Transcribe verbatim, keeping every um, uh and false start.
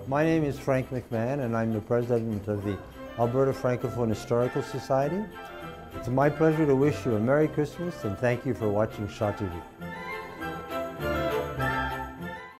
My name is Frank McMahon and I'm the president of the Alberta Francophone Historical Society. It's my pleasure to wish you a Merry Christmas and thank you for watching Shaw T V.